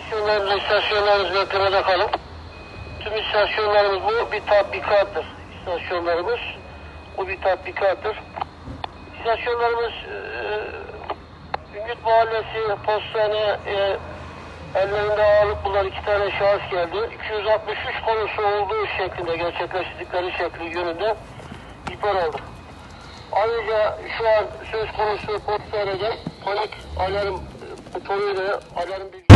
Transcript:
İstasyonlarımız beklemede kalın. Tüm istasyonlarımız bu bir tatbikattır. İstasyonlarımız bu bir tatbikattır. İstasyonlarımız Güngört Mahallesi postane ellerinde ağırlık bulan 2 tane şahıs geldi. 263 konusu olduğu şeklinde gerçekleştirdikleri şekli yönünde ihbar aldık. Ayrıca şu an söz konusu postanede panik alarm butonuyla alarm bilgisi